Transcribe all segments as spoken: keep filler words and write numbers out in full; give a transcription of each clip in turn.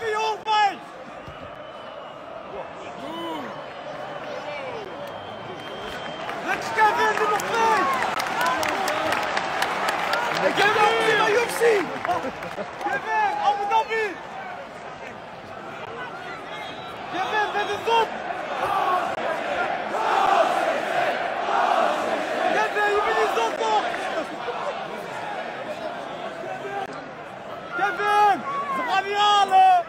Heavy all fight! Let's Kevin, nummer twee! Hey Kevin, naar U F C! Kevin, Abu Dhabi! Kevin, dit is top! Kevin, je bent niet zot toch? Kevin, ze gaan niet halen!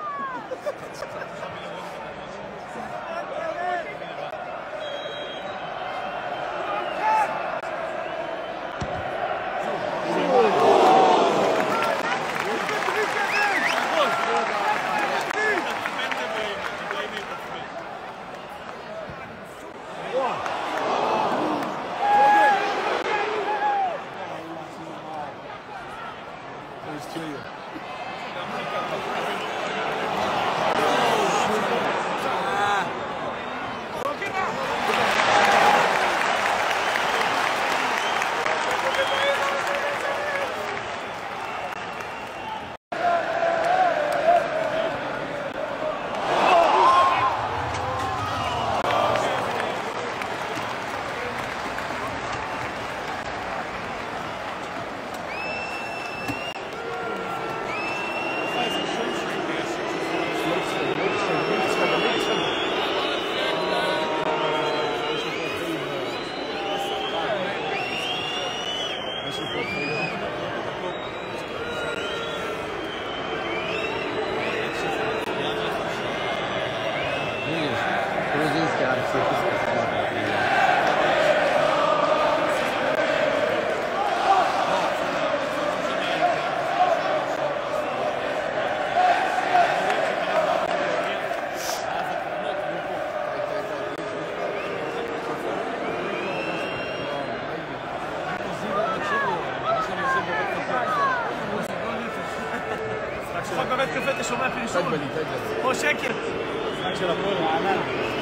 רק בבית קפה אתה שומע פרסום? או שקר? רק של הפועל רעננה.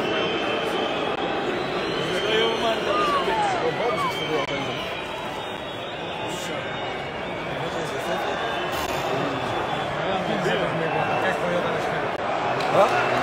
זה לא יאומן, אתה לא שומע. בואו בשביל שתדעו הרבה עם זה. בושה. זה ספר? זה איך יכול להיות על השכם? מה?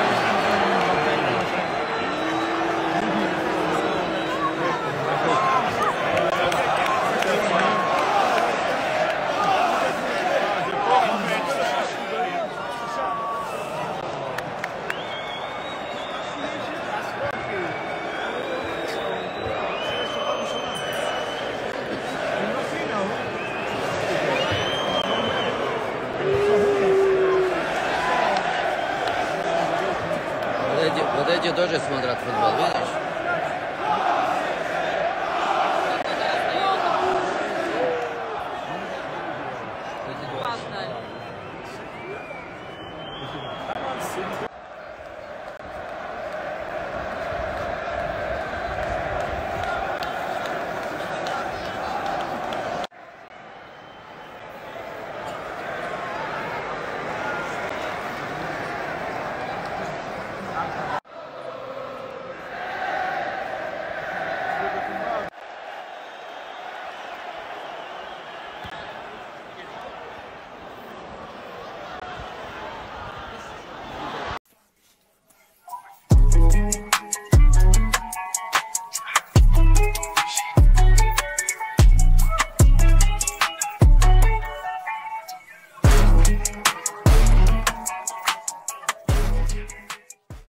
Вот эти тоже смотрят футбол, видишь? Классно.